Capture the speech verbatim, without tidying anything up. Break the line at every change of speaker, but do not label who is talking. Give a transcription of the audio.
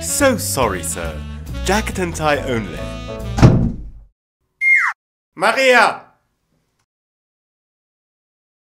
So sorry, sir. Jacket and tie only.
Maria!